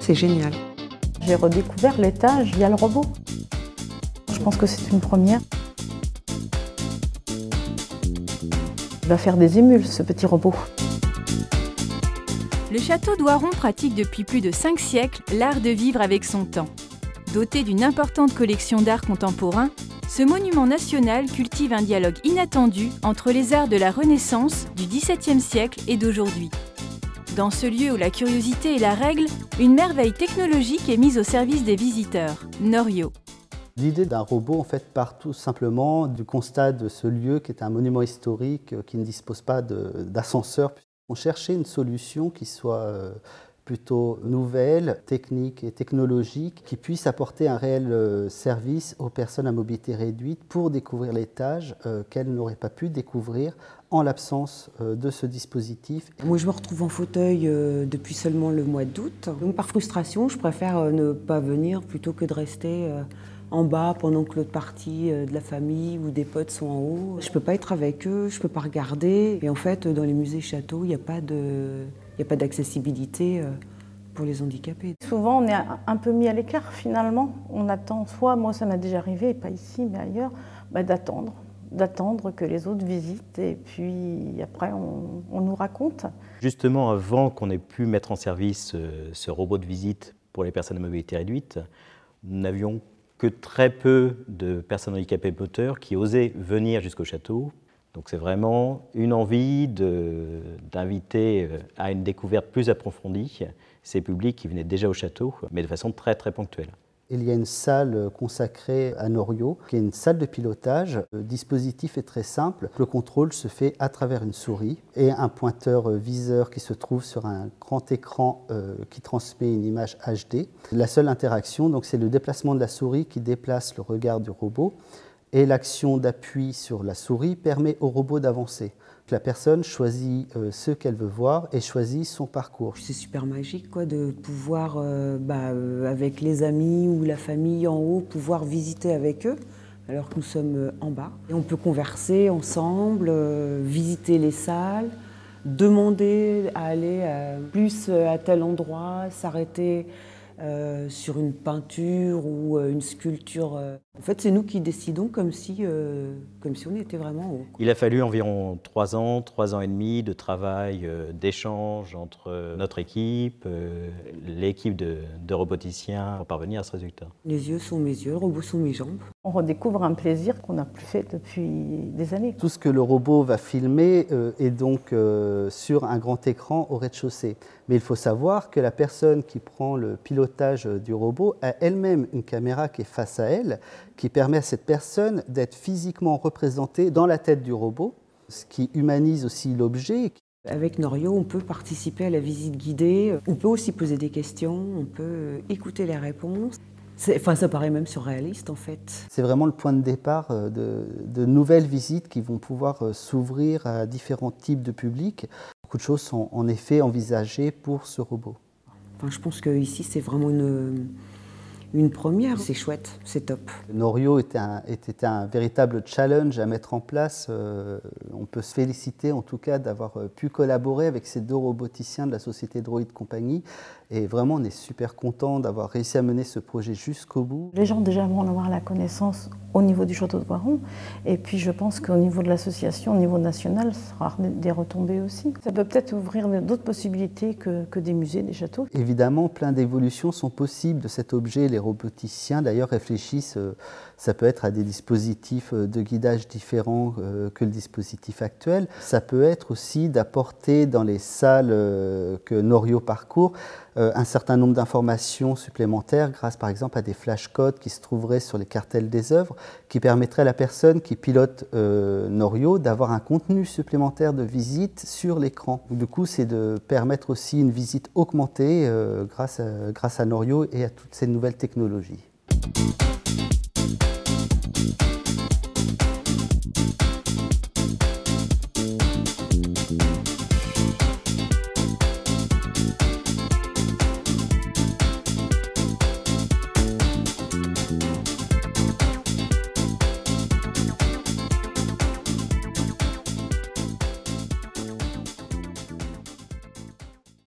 c'est génial. J'ai redécouvert l'étage via le robot. Je pense que c'est une première. Il va faire des émules, ce petit robot. Le château d'Oiron pratique depuis plus de 5 siècles l'art de vivre avec son temps. Doté d'une importante collection d'art contemporain, ce monument national cultive un dialogue inattendu entre les arts de la Renaissance, du XVIIe siècle et d'aujourd'hui. Dans ce lieu où la curiosité est la règle, une merveille technologique est mise au service des visiteurs, Norio. L'idée d'un robot en fait, part tout simplement du constat de ce lieu qui est un monument historique qui ne dispose pas d'ascenseur. On cherchait une solution qui soit plutôt nouvelle, technique et technologique, qui puisse apporter un réel service aux personnes à mobilité réduite pour découvrir l'étage qu'elles n'auraient pas pu découvrir en l'absence de ce dispositif. Moi, je me retrouve en fauteuil depuis seulement le mois d'août. Donc, par frustration, je préfère ne pas venir plutôt que de rester en bas pendant que l'autre partie de la famille ou des potes sont en haut. Je ne peux pas être avec eux, je ne peux pas regarder. Et en fait, dans les musées châteaux, il n'y a pas d'accessibilité pour les handicapés. Souvent, on est un peu mis à l'écart finalement. On attend, soit, moi ça m'est déjà arrivé, pas ici mais ailleurs, d'attendre que les autres visitent et puis après on nous raconte. Justement, avant qu'on ait pu mettre en service ce robot de visite pour les personnes à mobilité réduite, nous n'avions que très peu de personnes handicapées moteurs qui osaient venir jusqu'au château. Donc c'est vraiment une envie d'inviter à une découverte plus approfondie ces publics qui venaient déjà au château, mais de façon très très ponctuelle. Il y a une salle consacrée à Norio, qui est une salle de pilotage. Le dispositif est très simple. Le contrôle se fait à travers une souris et un pointeur viseur qui se trouve sur un grand écran qui transmet une image HD. La seule interaction, c'est le déplacement de la souris qui déplace le regard du robot et l'action d'appui sur la souris permet au robot d'avancer. La personne choisit ce qu'elle veut voir et choisit son parcours. C'est super magique de pouvoir, avec les amis ou la famille en haut, pouvoir visiter avec eux alors que nous sommes en bas. Et on peut converser ensemble, visiter les salles, demander à aller plus à tel endroit, s'arrêter sur une peinture ou une sculpture. En fait, c'est nous qui décidons comme si on était vraiment haut. Il a fallu environ 3 ans et demi de travail, d'échange entre notre équipe, l'équipe de roboticiens pour parvenir à ce résultat. Les yeux sont mes yeux, le robot sont mes jambes. On redécouvre un plaisir qu'on n'a plus fait depuis des années. Tout ce que le robot va filmer est donc sur un grand écran au rez-de-chaussée. Mais il faut savoir que la personne qui prend le pilotage du robot a elle-même une caméra qui est face à elle, qui permet à cette personne d'être physiquement représentée dans la tête du robot, ce qui humanise aussi l'objet. Avec Norio, on peut participer à la visite guidée, on peut aussi poser des questions, on peut écouter les réponses. Ça paraît même surréaliste en fait. C'est vraiment le point de départ de nouvelles visites qui vont pouvoir s'ouvrir à différents types de publics. Beaucoup de choses sont en effet envisagées pour ce robot. Je pense qu'ici c'est vraiment une première, c'est chouette, c'est top. Norio était un véritable challenge à mettre en place. On peut se féliciter en tout cas d'avoir pu collaborer avec ces 2 roboticiens de la société Droid Compagnie. Et vraiment, on est super content d'avoir réussi à mener ce projet jusqu'au bout. Les gens déjà vont avoir la connaissance au niveau du château d'Oiron. Et puis je pense qu'au niveau de l'association, au niveau national, ça sera des retombées aussi. Ça peut peut-être ouvrir d'autres possibilités que des musées, des châteaux. Évidemment, plein d'évolutions sont possibles de cet objet. Les roboticiens d'ailleurs réfléchissent, ça peut être à des dispositifs de guidage différents que le dispositif actuel. Ça peut être aussi d'apporter dans les salles que Norio parcourt un certain nombre d'informations supplémentaires grâce par exemple à des flashcodes qui se trouveraient sur les cartels des œuvres qui permettraient à la personne qui pilote Norio d'avoir un contenu supplémentaire de visite sur l'écran. Du coup, c'est de permettre aussi une visite augmentée grâce à Norio et à toutes ces nouvelles technologies.